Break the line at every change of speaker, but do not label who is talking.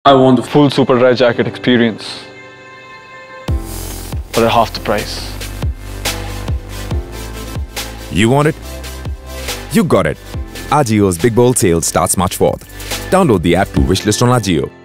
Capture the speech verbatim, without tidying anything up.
I want the full super dry jacket experience for half the price.
You want it? You got it. Ajio's Big Bold sale starts March fourth. Download the app to wishlist on Ajio.